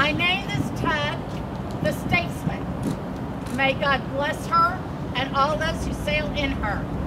I name this tug the Statesman. May God bless her and all those who sail in her.